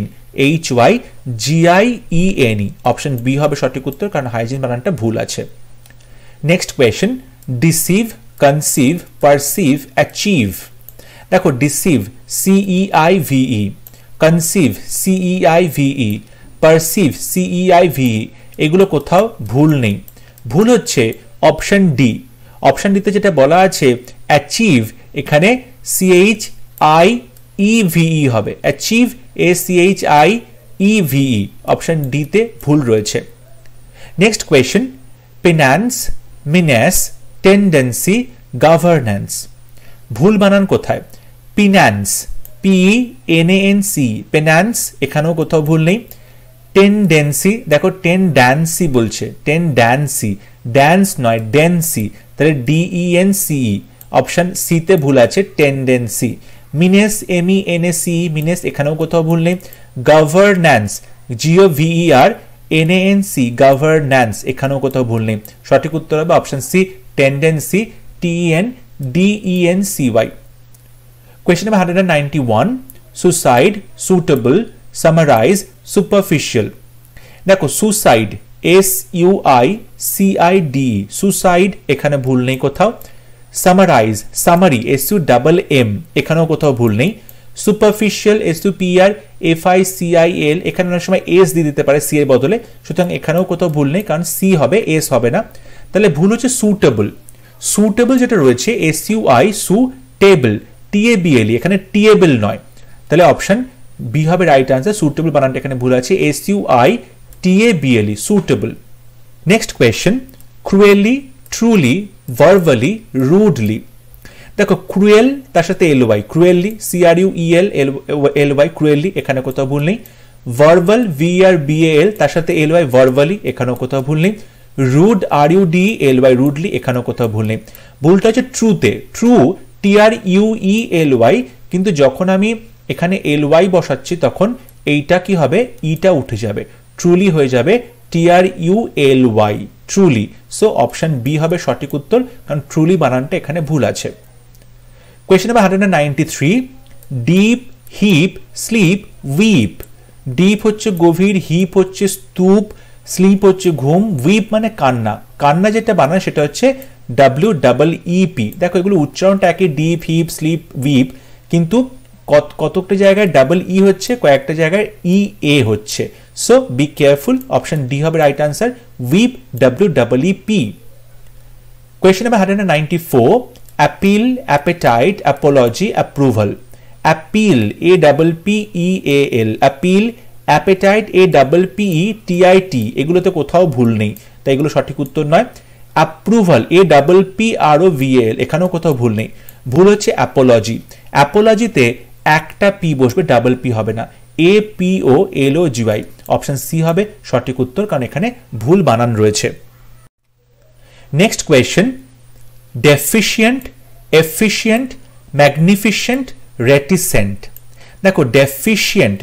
HYGIENE, অপশন বি হবে সঠিক উত্তর, কারণ হাইজিন বানানটা ভুল আছে। Next question, deceive, conceive, perceive, achieve. দেখো deceive CEIVE, conceive CEIVE, perceive CEIVE, এগুলো কোথাও ভুল নেই। ভুল হচ্ছে অপশন ডি। অপশন ডিতে যেটা বলা আছে অ্যাচিভ, এখানে CHIEVE হবে, অ্যাচিভ ACHIEVE, অপশন ডিতে ভুল রয়েছে। Next question, penance, menace, tendency, governance. ভুল বানান কোথায়? পিনান্স, PENANC, পেনান্স, এখানেও কোথাও ভুল নেই। টেন্ডেন্সি, দেখো টেন্ড্যান্সি বলছে, টেন্ড্যান্সি, ড্যান্স নয় ডেন্সি, তাহলে DENCE, অপশন সিতে ভুল আছে, টেন্ডেন্সি। মিনেস, MENACE, মিনেস, এখানেও কোথাও ভুল নেই। গভর্ন্যান্স, GOVERNANC, গভর্ন্যান্স, এখানেও কোথাও ভুল নেই। সঠিক উত্তর হবে option C, tendency, TENDENCY। Question number 191, suicide, suitable, summarize, superficial। দেখো সুসাইড, SUICIDE, সুসাইড, এখানে ভুল নেই কোথাও। সামারাইজ, সামারি, SUMM, এখানেও কোথাও ভুল নেই। সুপারফিশিয়াল, SUPERFICIAL, এখানে অনেক সময় এস দিয়ে দিতে পারে সি এর বদলে, সুতরাং এখানেও কোথাও ভুল নেই, কারণ সি হবে, এস হবে না। তাহলে ভুল হচ্ছে সুটেবল। সুটেবল যেটা রয়েছে SUI, সুটেবল, TABLE, এখানে টিয়েবল নয়, তাহলে অপশন বি হবে রাইট আনসার। সুটেবল বানানটা এখানে ভুল আছে, SUI TABLE, suitable. Next question, cruelly, truly, verbally, rudely. দেখো ক্রুয়েল তার সাথে LY, ক্রুয়েলি, CRUELLY, ক্রুয়েলি, এখানে কোথাও ভুল নেই। ভার্বাল, VERBAL, তার সাথে LY, ভার্বালি, এখানেও কোথাও ভুল নেই। রুড, RUDLY, রুডলি, এখানেও কোথাও ভুল নেই। ভুলটা হচ্ছে ট্রুতে, ট্রু, TRUELY, কিন্তু যখন আমি এখানে LY বসাচ্ছি তখন এইটা কি হবে, ইটা উঠে যাবে, ট্রুলি হয়ে যাবে TRULY, truly. So option B হবে সঠিক উত্তর, কারণ ট্রুলি বানানটা এখানে ভুল আছে। Question number 193, deep, hip, sleep, weep. Deep হচ্ছে গভীর, হিপ হচ্ছে স্তূপ, স্লিপ হচ্ছে ঘুম, উইপ মানে কান্না। কান্না যেটা বানায় সেটা হচ্ছে WEEP। দেখো এগুলো উচ্চারণটা একই, ডিপ, হিপ, স্লিপ, উইপ, কিন্তু কতকটা জায়গায় EE হচ্ছে, কয়েকটা জায়গায় EA হচ্ছে। So be careful, option D হবে right answer, weep, WEEP। Question number 194, appeal, appetite, apology, approval. Appeal, APPEAL, appeal, appetite, APPETIT, এগুলোতে কোথাও ভুল নেই, তাই এগুলো সঠিক উত্তর নয়। অ্যাপ্রুভাল, APPROVAL, এখানেও কোথাও ভুল নেই। ভুল হচ্ছে অ্যাপোলজি। অ্যাপোলজিতে একটা পি বসবে, ডাবল পি হবে না, APOLOGY, অপশন সি হবে সঠিক উত্তর, কারণ এখানে ভুল বানান রয়েছে। Next question, deficient, efficient, magnificent, reticent. দেখো ডেফিশিয়েন্ট,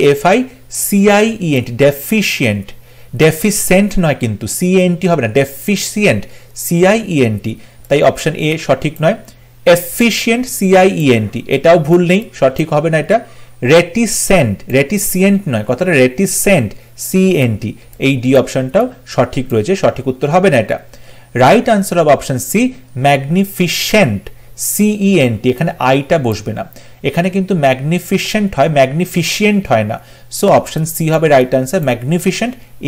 DEFICIENT, ডেফিশিয়েন্ট, ডেফিসেন্ট নয় কিন্তু, CENT হবে না, ডেফিশিয়েন্ট, CIENT, তাই অপশন এ সঠিক নয়। এফিশিয়েন্ট, CIENT, এটাও ভুল নেই, সঠিক হবে না এটা। রেটিসেন্ট, রেটিসিয়েন্ট নয়, কথাটা রেটিসেন্ট, CENT, এই ডি অপশনটাও সঠিক রয়েছে, সঠিক উত্তর হবে না এটা। Right answer of option C, magnificent, CENT, এখানে আইটা বসবে না, এখানে কিন্তু ম্যাগনিফিসেন্ট হয়, ম্যাগনিফিশিয়েন্ট হয় না। সো অপশন সি হবে right answer, magnificent,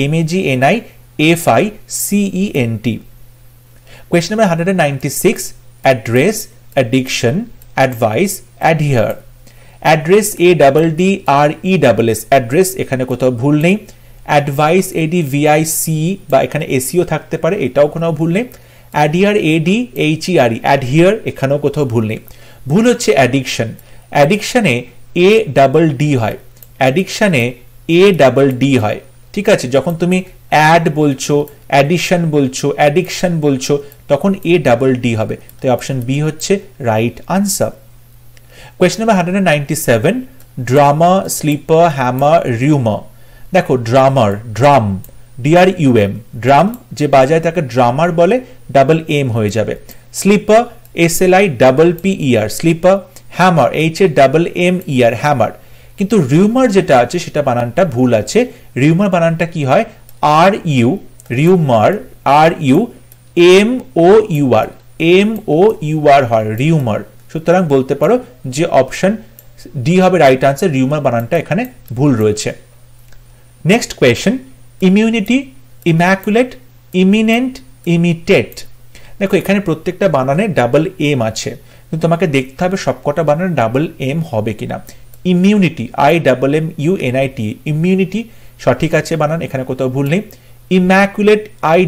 MAGNIFICENT। Question number 196, address, addiction, advice, adhere. Address, ADDRESS, address, এখানে কোথাও ভুল নেই। অ্যাডভাইস, ADVIC, বা এখানে এসিও থাকতে পারে, এটাও কোনো ভুল নেই। অ্যাডিয়ার, ADHERE, অ্যাডহিয়ার, এখানেও কোথাও ভুল নেই। ভুল হচ্ছে অ্যাডিকশন। অ্যাডিকশনে ADD হয়, অ্যাডিকশনে ADD হয়, ঠিক আছে। যখন তুমি অ্যাড বলছো, অ্যাডিশন বলছো, অ্যাডিকশন বলছো, তখন ADD হবে, তাই অপশন বি হচ্ছে right answer. Question number 197, drummer, slipper, hammer, rumour. দেখো ড্রামার, ড্রাম, DRUM, ড্রাম যে বাজায় তাকে ড্রামার বলে, ডাবল এম হয়ে যাবে। Slipper, SLIPPER, slipper. Hammer, HAMMER, hammer. কিন্তু রিউমার যেটা আছে সেটা বানানটা ভুল আছে। রিউমার বানানটা কি হয়? RU, রিউমার, MOUR হয়, রিউমার। সুতরাং বলতে পারো যে অপশন ডি হবে রাইট আনসার, রিউমার বানানটা এখানে ভুল রয়েছে। Next question, immunity, immaculate, imminent, imitate. দেখো এখানে প্রত্যেকটা বানানে ডাবল এম আছে, কিন্তু তোমাকে দেখতে হবে সবকটা বানানে ডাবল এম হবে কিনা। ইমিউনিটি, IMMUNIT, ইমিউনিটি সঠিক আছে বানান, এখানে কোথাও ভুল নেই। ইম্যাকুলেট,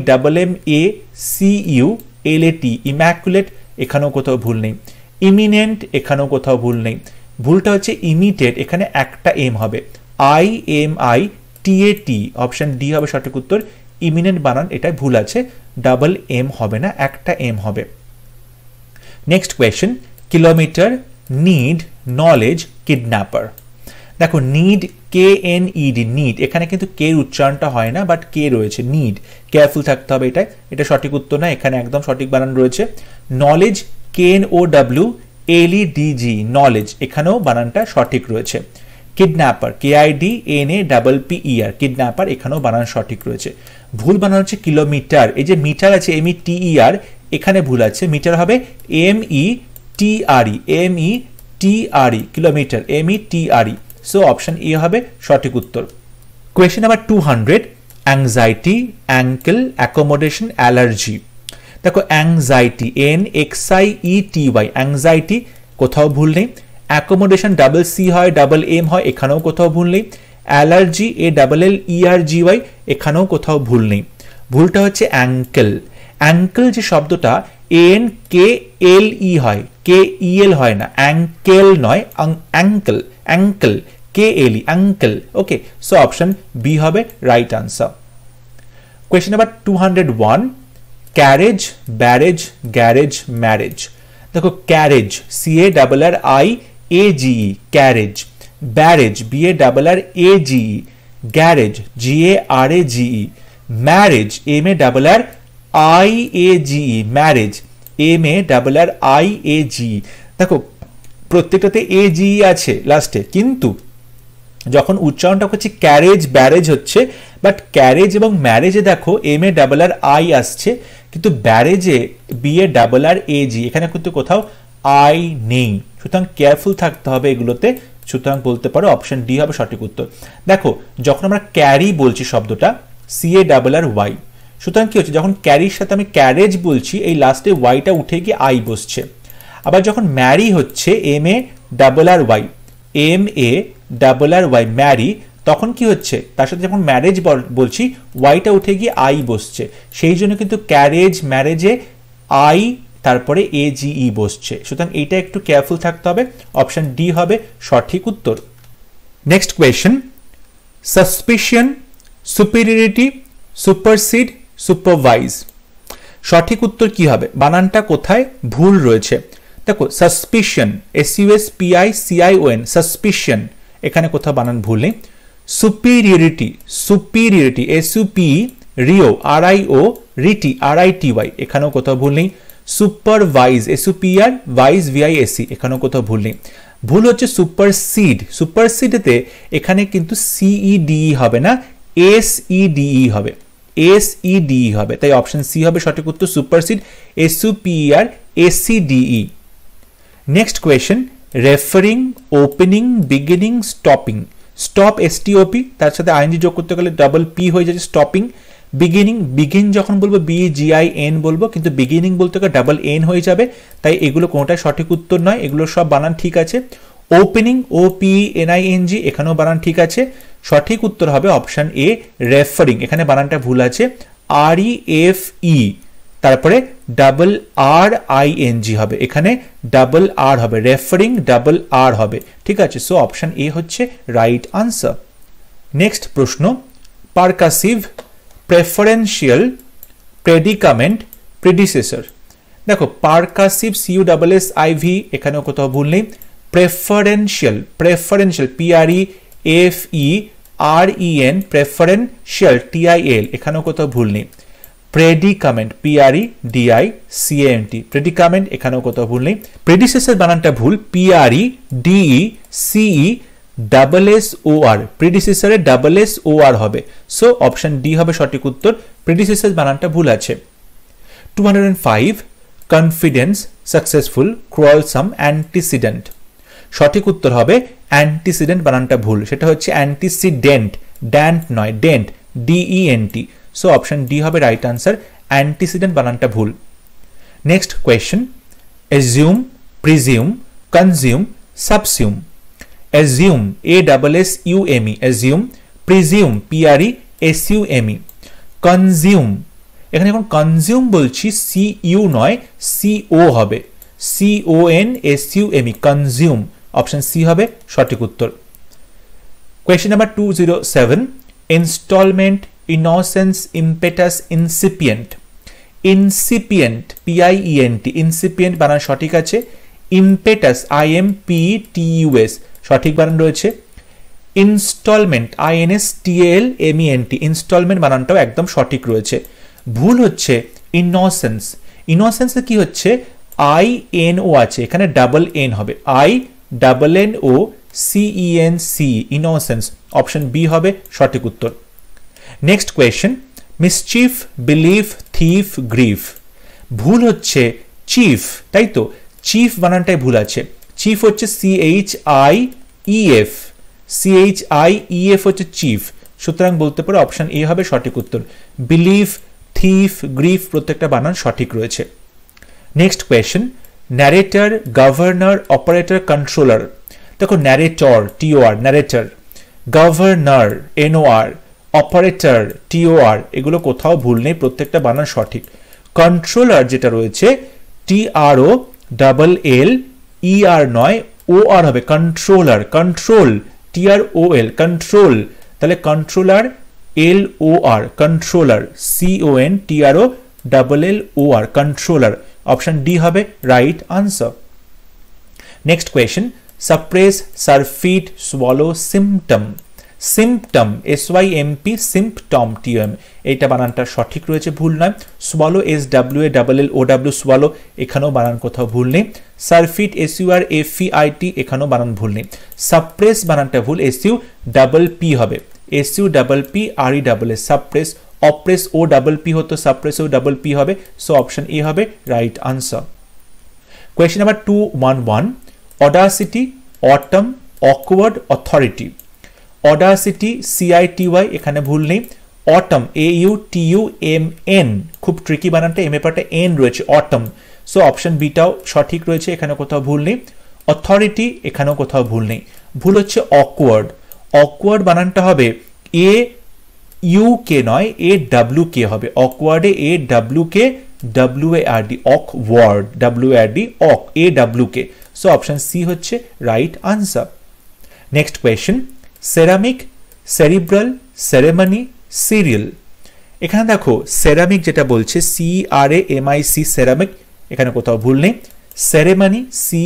IMMACULAT, ইম্যাকুলেট, এখানেও কোথাও ভুল নেই। ইমিনেন্ট, এখানেও কোথাও ভুল নেই। ভুলটা হচ্ছে ইমিটেট, এখানে একটা এম হবে, IMITAT, অপশন ডি হবে সঠিক উত্তর। ইমিনেন্ট বানান এটা ভুল আছে, ডাবল এম হবে না, একটা এম হবে। Next question, kilometre, need, knowledge, kidnapper. দেখো নিড, KNED, নিড, এখানে কিন্তু কে এর উচ্চারণটা হয় না, বাট কে রয়েছে, নিড, কেয়ারফুল থাকতে হবে এটাই, এটা সঠিক উত্তর না, এখানে একদম সঠিক বানান রয়েছে। নলেজ, KNOWLEDG, নলেজ, এখানেও বানানটা সঠিক রয়েছে। কিডন্যাপার, KIDNAPPER, কিডন্যাপার, এখানেও বানান সঠিক রয়েছে। ভুল বানান হচ্ছে কিলোমিটার, এই যে মিটার আছে METER, এখানে ভুল আছে, মিটার হবে METRE, kilometre, METRE। So option A হবে সঠিক উত্তর। Question number 200, anxiety, ankle, accommodation, allergy. দেখো অ্যাংজাইটি, NXIETY, অ্যাংজাইটি, কোথাও ভুল নেই। অ্যাকোমোডেশন ডাবল সি হয়, ডাবল এম হয়, এখানেও কোথাও ভুল নেই। অ্যালার্জি, ALLERGY, এখানেও কোথাও ভুল নেই। ভুলটা হচ্ছে অ্যাঙ্কেল। অ্যাঙ্কেল যে শব্দটা ANKLE হয়, KEL হয় না, অ্যাঙ্কেল নয়, ankle, ankle, KLE, ankle. Okay, so option B হবে right answer. Question number 201, carriage, barrage, garage, marriage. দেখো carriage, CARRIAGE, carriage. Barrage, BARRAGE, garage, GARAGE। Marriage, MARRIAGE, marriage, MARRIAGE। দেখো প্রত্যেকটাতে AGE আছে লাস্টে, কিন্তু যখন উচ্চারণটা হচ্ছে ক্যারেজ, ব্যারেজ হচ্ছে, বাট ক্যারেজ এবং ম্যারেজে দেখো MARRI আসছে, কিন্তু ব্যারেজে BARRAGE, এখানে কিন্তু কোথাও আই নেই। সুতরাং কেয়ারফুল থাকতে হবে এগুলোতে। সুতরাং বলতে পারো অপশন ডি হবে সঠিক উত্তর। দেখো যখন আমরা ক্যারি বলছি শব্দটা CARRY, সুতরাং কি হচ্ছে, যখন ক্যারির সাথে আমি ক্যারেজ বলছি, এই লাস্টে ওয়াইটা উঠে গিয়ে আই বসছে। আবার যখন ম্যারি হচ্ছে MARRY, ম্যারি, তখন কি হচ্ছে, তার সাথে যখন ম্যারেজ বলছি ওয়াইটা উঠে গিয়ে আই বসছে, সেই জন্য কিন্তু ক্যারেজ, ম্যারেজে আই তারপরে AGE বসছে। সুতরাং এইটা একটু কেয়ারফুল থাকতে হবে, অপশন ডি হবে সঠিক উত্তর। Next question, suspicion, superiority, supersede, supervise. সঠিক উত্তর কি হবে, বানানটা কোথায় ভুল রয়েছে। দেখো সাসপিশন, SUSPICION, সাসপিশন, এখানে কোথাও বানান ভুল নেই। Superiority, superiority, SUP, rio, RIO, rity, RITY, এখানেও কোথাও ভুল নেই। সুপারভাইজ, SUPR, ভাইজ, VISE, এখানেও কোথাও ভুল নেই। ভুল হচ্ছে সুপারসিড, সুপারসিডেতে এখানে কিন্তু CEDE হবে না, SEDE হবে, SEDE হবে, তাই অপশন সি হবে সঠিক উত্তর, supersede, SUPER, SCDE। Next question, referring, opening, beginning, stopping. Stop, STOP, তার সাথে ING যোগ করতে গেলে ডাবল P হয়ে যাচ্ছে, স্টপিং। বিগিনিং, বিগিন যখন বলবো BGIN বলবো, কিন্তু বিগিনিং বলতে গেলে ডাবল N হয়ে যাবে, তাই এগুলো কোনোটাই সঠিক উত্তর নয়, এগুলো সব বানান ঠিক আছে। ওপেনিং, OPENING, এখানেও বানান ঠিক আছে। সঠিক উত্তর হবে অপশন এ, রেফারিং, এখানে বানানটা ভুল আছে, REFE, তারপরে ডাবল RING হবে, এখানে ডাবল R হবে, রেফারিং ডাবল R হবে, ঠিক আছে। সো অপশন এ হচ্ছে রাইট আনসার। নেক্সট প্রশ্ন, পারকাসিভ, প্রেফারেন্সিয়াল, প্রেডিকামেন্ট, প্রেডিসেসর। দেখো পারকাসিভ, CUSSIV, এখানেও কোথাও ভুল নেই। Preferential, preferential PREFEREN, preferential TIL, এখানেও কোথাও ভুল নেই। প্রেডিকামেন্ট PREDICAMENT, প্রেডিকামেন্ট, এখানেও কোথাও ভুল নেই। প্রেডিসেসর বানানটা ভুল, PREDECESSOR, প্রেডিসেসরে SSOR হবে। সো অপশন ডি হবে সঠিক উত্তর, প্রেডিসেসর বানানটা ভুল আছে। 205 কনফিডেন্স, সাকসেসফুল, ক্রলসাম, অ্যান্টিসিডেন্ট, সঠিক উত্তর হবে অ্যান্টিসিডেন্ট বানানটা ভুল, সেটা হচ্ছে অ্যান্টিসিডেন্ট, ড্যান্ট নয়, dent, DENT। So option D হবে রাইট আনসার, অ্যান্টিসিডেন্ট বানানটা ভুল। Next question, assume, presume, consume, subsume. Assume ASSUME, assume, presume PRESUME, consume, এখানে এখন কনজিউম বলছি, CU নয় CO হবে, CONSUME, কনজিউম, অপশন সি হবে সঠিক উত্তর। Question number 207, instalment, innocence, impetus, incipient. Incipient PIENT, incipient বানান সঠিক আছে। ইম্পেটাস IMPETUS, সঠিক বানান রয়েছে। ইনস্টলমেন্ট INSTALMENT, ইনস্টলমেন্ট বানানটাও একদম সঠিক রয়েছে। ভুল হচ্ছে ইনোসেন্স, ইনোসেন্সে কি হচ্ছে, INO আছে, এখানে ডাবল N হবে, INNOCENC, ইনোসেন্স, অপশন বি হবে সঠিক উত্তর। Next question, mischief, belief, thief, grief. ভুল হচ্ছে চিফ, তাই তো, চিফ বানানটাই ভুল আছে। চিফ হচ্ছে CHIEF, CHIEF হচ্ছে চিফ, সুতরাং বলতে পারো অপশন এ হবে সঠিক উত্তর। বিলিফ, থিফ, গ্রিফ প্রত্যেকটা বানান সঠিক রয়েছে। Next question, narrator, governor, operator, controller. দেখো narrator TOR, narrator, governor NOR, operator TOR, এগুলো কোথাও ভুল নেই, প্রত্যেকটা বানান সঠিক। কন্ট্রোলার যেটা রয়েছে TROLLER নয়, OR হবে, কন্ট্রোলার, কন্ট্রোল TROL, কন্ট্রোল, তাহলে controller LOR, controller CONTROLLOR, controller, option D হবে right answer. Next question, suppress, surfeit, swallow, symptom. Symptom SYMP, symptom TOM, এইটা বানানটা সঠিক রয়েছে, ভুল নয়। সোয়ালো SWALLLOW, সোয়ালো, এখানেও বানান কোথাও ভুল নেই। সারফিট SURFEIT, এখানেও বানান ভুল নেই। সাপ্রেস বানানটা ভুল, SUPP হবে, SUPPRESS, সাপ্রেস। অপ্রেস OPP হতো, সাপ্রেস OPP হবে, সো অপশন এ হবে right answer. Question number 211, audacity, autumn, awkward, authority. Audacity CITY, এখানে ভুল নেই। অটম AUTUMN, খুব ট্রিকি বানানটা, এম এ পার্টে N রয়েছে, অটম, সো অপশন বিটাও সঠিক রয়েছে, এখানে কোথাও ভুল নেই। অথরিটি, এখানেও কোথাও ভুল নেই। ভুল হচ্ছে অকওয়ার্ড, অকওয়ার্ড বানানটা হবে AUK নয় AWK হবে, অকওয়ার্ডে AWK WARD, awkward WARD, awk AWK, so option C হচ্ছে right answer. Next question, ceramic, cerebral, ceremony, serial. এখানে দেখো সেরামিক যেটা বলছে CRAMIC, সেরামিক, এখানে কোথাও ভুল নেই। সেরেমনি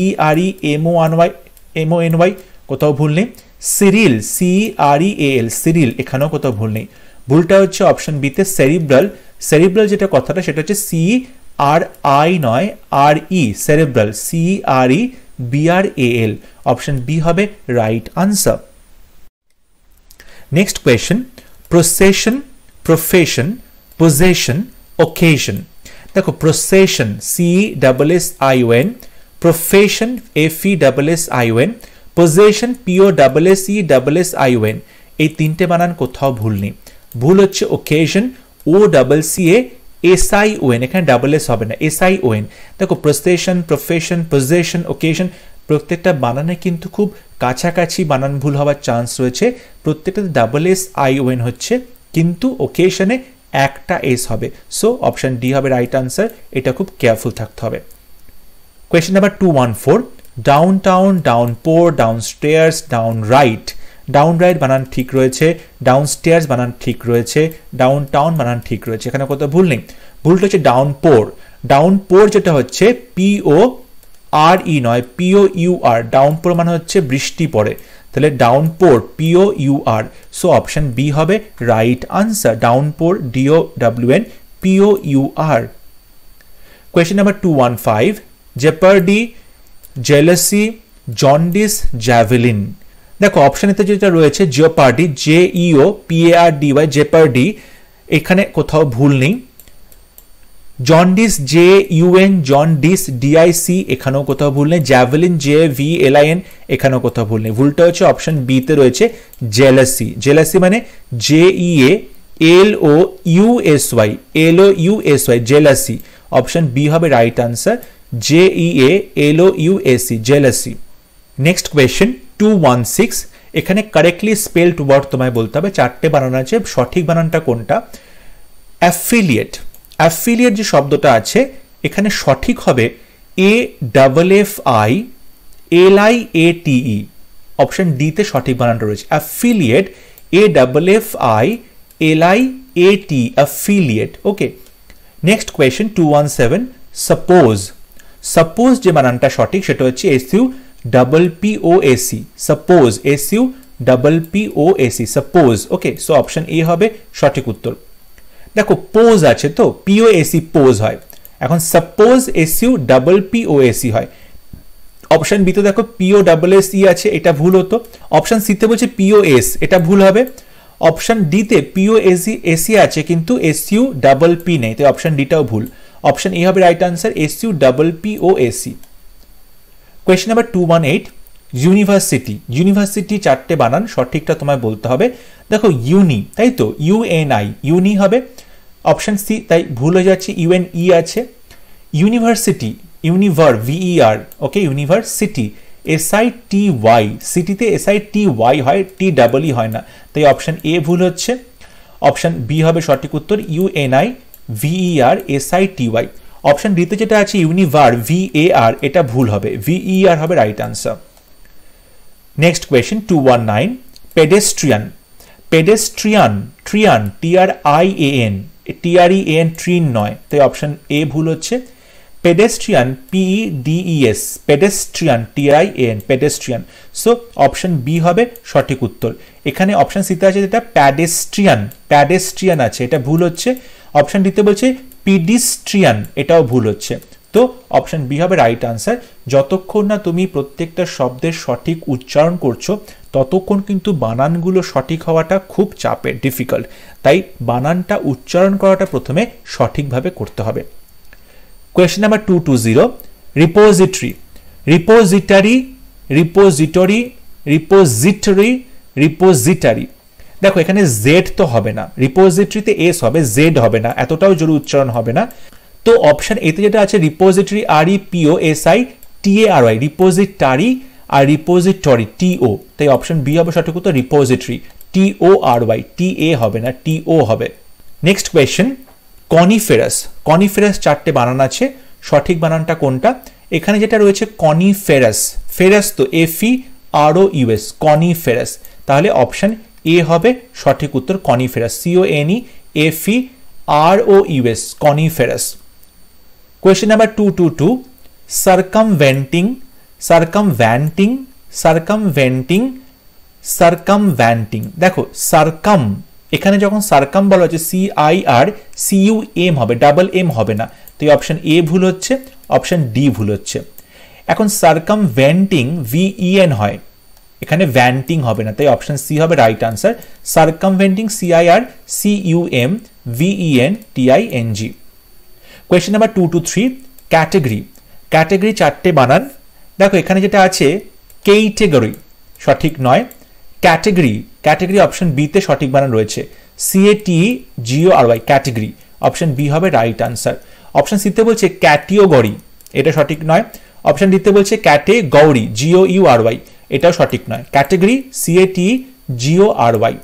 CREMONY, কোথাও ভুল নেই। সিরিল CREAL, সিরিল, এখানেও কোথাও ভুল নেই। ভুলটা হচ্ছে অপশন বিতে সেরিব্রাল, সেরিব্রাল যেটা কথাটা সেটা হচ্ছে CRI নয় RE, cerebral CREBRAL, option B হবে right answer. Next question, procession, profession, possession, occasion. দেখো procession CESSION, profession FESSION, possession POSSESSION, এই তিনটে বানান কোথাও ভুল নেই। ভুল হচ্ছে ওকেশন OCCASION, এখানে ডাবল এস হবে না, SION। দেখো প্রসেশন, প্রফেশন, পজেশন, ওকেশন প্রত্যেকটা বানানে কিন্তু খুব কাছাকাছি বানান ভুল হওয়ার চান্স রয়েছে, প্রত্যেকটাতে SSION হচ্ছে, কিন্তু ওকেশনে একটা এস হবে, সো অপশন ডি হবে রাইট আনসার, এটা খুব কেয়ারফুল থাকতে হবে। Question number 214, downtown, downpour, downstairs, downright. Downright বানান ঠিক রয়েছে, ডাউন স্টেয়ার্স বানান ঠিক রয়েছে, ডাউন টাউন বানান ঠিক রয়েছে, এখানে কোথাও ভুল নেই। ভুলটা হচ্ছে ডাউন পোর, ডাউন পোর যেটা হচ্ছে আর ই নয়, পিও ইউ আর, ডাউনপোর মানে হচ্ছে বৃষ্টি পড়ে, তাহলে downpour P O U R, so option B হবে right answer, downpour D O W N P O U R. Question number 215, jeopardy, jealousy, jaundice, javelin. দেখো অপশনেতে যেটা রয়েছে জিওপার্ডি, জেইও পিএআরডিওয়াই, জেপার্ডি, এখানে কোথাও ভুল নেই। Jaundice, J U N, jaundice D I C, এখানেও কোথাও ভুল নেই। জ্যাভেলিন, জে ভি এলআইএন, এখানেও কোথাও ভুল নেই। ভুলটা হচ্ছে অপশন বি তে রয়েছে জেলাসি। জেলাসি মানে J E A L O U S Y, L O U S Y, jealousy. Option B হবে right answer, J E A L O U S Y, jealousy. Next question 216, এখানে কারেক্টলি স্পেলড ওয়ার্ড তোমায় বলতে হবে, চারটে বানান আছে, সঠিক বানানটা কোনটা? অ্যাফিলিয়েট। অ্যাফিলিয়েট যে শব্দটা আছে এখানে সঠিক হবে A double F I L I A T E, option D তে সঠিক বানানটা রয়েছে affiliate, A double F I L I A T, affiliate. Okay, next question 217, suppose. Suppose যে বানানটা সঠিক সেটা হচ্ছে S U double P O S E, suppose, S U double P O S E, suppose. Okay, so option A হবে সঠিক উত্তর। দেখো pose আছে তো, পিও এসি পোজ হয়, এখন suppose S U double P O S E হয়। অপশন বি তে দেখো পিও ডাবল এস ই আছে, এটা ভুল হতো। অপশন সি তে বলছে পিও এস, এটা ভুল হবে। অপশন ডি তে পিও এসি এসি আছে কিন্তু এস ইউ ডাবল পি নেই, তাই অপশন ডিটাও ভুল। অপশন এ হবে right answer, S U double P O S E. Question number 218, university. University চারটে বানান, সঠিকটা তোমায় বলতে হবে। দেখো ইউনি, তাই তো, ইউএনআই, ইউনি হবে। অপশন সি তাই ভুল হয়ে যাচ্ছে, ইউএনই আছে। University, univer V E R, okay, university, S I T Y, সিটিতে এসআই টি ওয়াই হয়, টি ডাবল ই হয় না, তাই অপশন এ ভুল হচ্ছে। অপশন বি হবে সঠিক উত্তর, U N I V E R S I T Y. Option ডিতে যেটা আছে ইউনিভার ভিএআর, এটা ভুল হবে, ভিইআর হবে right answer. Next question 219, pedestrian. Pedestrian, trian, T R I A N, T R E N, trin নয়, তাই অপশন এ ভুল হচ্ছে। Pedestrian, P E D E S, pedestrian, T I N, pedestrian, so option B হবে সঠিক উত্তর। এখানে অপশন সিতে আছে যেটা প্যাডেস্ট্রিয়ান, প্যাডেস্ট্রিয়ান আছে, এটা ভুল হচ্ছে। অপশন ডিতে বলছে পিডিস্ট্রিয়ান, এটাও ভুল হচ্ছে, তো অপশন বি হবে রাইট আনসার। যতক্ষণ না তুমি প্রত্যেকটা শব্দের সঠিক উচ্চারণ করছো ততক্ষণ কিন্তু বানানগুলো সঠিক হওয়াটা খুব চাপের, ডিফিকাল্ট, তাই বানানটা উচ্চারণ করাটা প্রথমে সঠিকভাবে করতে হবে। Question number 220, repository. Repositary, repository, repository, repositary. দেখো এখানে জেড তো হবে না, রিপোজিটরিতে এস হবে, জেড হবে না, এতটাও জোরে উচ্চারণ হবে না, তো অপশন এতে যেটা আছে repository, R E P O S I T A R Y, repositary আর রিপোজিটরি টিও, তাই অপশন বি হবে সঠিক উত্তর, রিপোজিটরি, টিও আর ওয়াই, টি এ হবে না, টিও হবে। Next question, coniferous. কনিফেরাস চারটে বানান আছে, সঠিক বানানটা কোনটা? এখানে যেটা রয়েছে কনিফেরাস, ফেরাস তো F E R O U S, coniferous, তাহলে অপশন এ হবে সঠিক উত্তর, coniferous, C O N E F E R O U S, coniferous. Question number 222, circumventing, circumvanting, circumventing, circumvanting. দেখো সার্কাম, এখানে যখন সার্কাম বলা হচ্ছে সিআইআর সিইউ এম হবে, ডাবল এম হবে না, তো এই অপশন এ ভুল হচ্ছে, অপশন ডি ভুল হচ্ছে। এখন সার্কামভেন্টিং ভিইএন হয়, এখানে ভ্যান্টিং হবে না, তাই অপশন সি হবে right answer, circumventing C I R C U M V E N T I N G. Question number 223, category. Category চারটে বানান, দেখো এখানে যেটা আছে কেইটেগরি, সঠিক নয়, ক্যাটেগরি, ক্যাটেগরি অপশন বি তে সঠিক বানান রয়েছে, C A T G O R Y, category, option B হবে রাইট আনসার। অপশন সি তে বলছে ক্যাটিওগরি, এটা সঠিক নয়। অপশন ডি তে বলছে category, G O U R Y, এটাও সঠিক নয়, category, C A T G O R Y.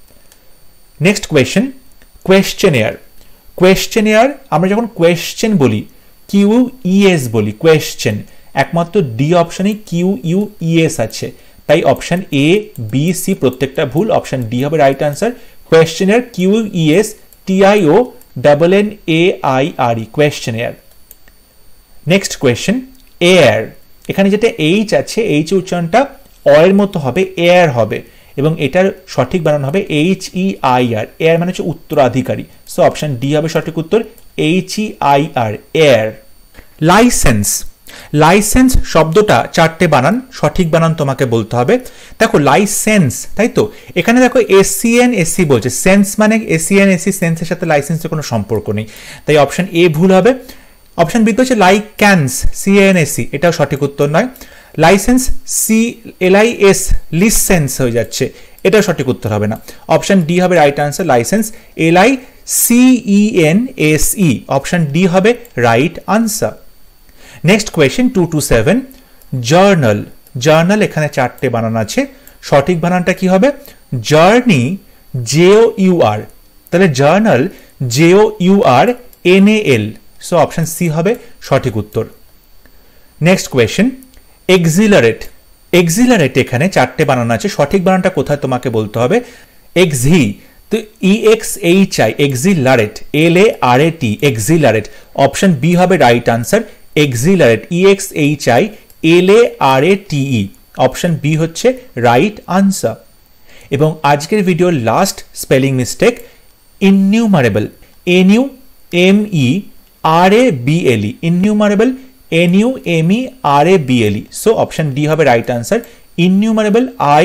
Next question, questionnaire. Questionnaire আমরা যখন কোয়েশ্চেন বলি কিউ ইএস বলি, কোয়েশ্চেন, একমাত্র ডি অপশনে কিউ ইউ ইএস আছে, তাই অপশন এ বি সি প্রত্যেকটা ভুল, অপশন ডি হবে right answer, questionnaire, Q E S T I O double N A I R E, questionnaire. Next question, heir. এখানে যেটা এইচ আছে, এইচ এর উচ্চারণটা অ এর মতো হবে, এয়ার হবে, এবং এটার সঠিক বানান হবে HEIR। এয়ার মানে হচ্ছে উত্তরাধিকারী। সো অপশন ডি হবে সঠিক উত্তর, HEIR, এয়ার। লাইসেন্স, লাইসেন্স শব্দটা চারটে বানান, সঠিক বানান তোমাকে বলতে হবে। দেখো লাইসেন্স, তাই তো, এখানে দেখো SCN SC বলছে, সেন্স মানে SCN SC, সেন্সের সাথে লাইসেন্সের কোনো সম্পর্ক নেই, তাই অপশন এ ভুল হবে। অপশন বি হচ্ছে লাইক্যান্স, CANSC, এটাও সঠিক উত্তর নয়। লাইসেন্স LIS, লিসেন্স হয়ে যাচ্ছে, এটাও সঠিক উত্তর হবে না। অপশন ডি হবে right answer, licence LICENSE, option D হবে right answer. Next question 227, journal. Journal এখানে চারটে বানান আছে, সঠিক বানানটা কি হবে? জার্নি, JOUR, তাহলে journal JOURNAL, so option C হবে সঠিক উত্তর। Next question, Excelerate. এক্সিলারেট এখানে চারটে বানান আছে, সঠিক বানানটা কোথায় তোমাকে বলতে হবে? এক্সি, তো EXHI, exhilarate, LARAT, exhilarate, option B হবে right answer, exhilarate, EXHI LARATE, option B হচ্ছে রাইট আনসার। এবং আজকের ভিডিওর last spelling mistake, innumerable, NUMERABLE, innumerable, NUMERABLE, so option D হবে right answer, innumerable,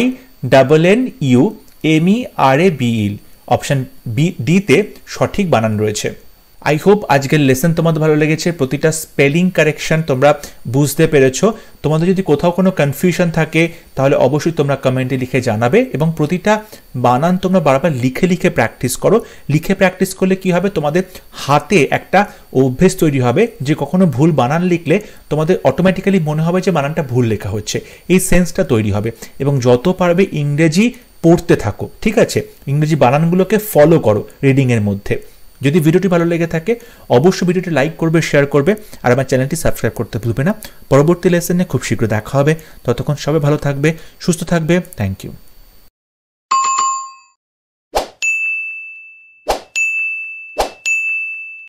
INNUMERABLE, option B, ডিতে সঠিক বানান রয়েছে। আই হোপ আজকের লেসন তোমাদের ভালো লেগেছে, প্রতিটা স্পেলিং কারেকশন তোমরা বুঝতে পেরেছো। তোমাদের যদি কোথাও কোনো কনফিউশন থাকে তাহলে অবশ্যই তোমরা কমেন্টে লিখে জানাবে, এবং প্রতিটা বানান তোমরা বারবার লিখে লিখে প্র্যাকটিস করো। লিখে প্র্যাকটিস করলে কি হবে, তোমাদের হাতে একটা অভ্যেস তৈরি হবে যে কখনো ভুল বানান লিখলে তোমাদের অটোমেটিক্যালি মনে হবে যে বানানটা ভুল লেখা হচ্ছে, এই সেন্সটা তৈরি হবে। এবং যত পারবে ইংরেজি পড়তে থাকো, ঠিক আছে, ইংরেজি বানানগুলোকে ফলো করো রিডিংয়ের মধ্যে। যদি ভিডিওটি ভালো লেগে থাকে অবশ্যই ভিডিওটি লাইক করবে, শেয়ার করবে, আর আমার চ্যানেলটি সাবস্ক্রাইব করতে ভুলবে না। পরবর্তী লেসনে খুব শীঘ্র দেখা হবে, ততক্ষণ সবাই ভালো থাকবে, সুস্থ থাকবে। Thank you.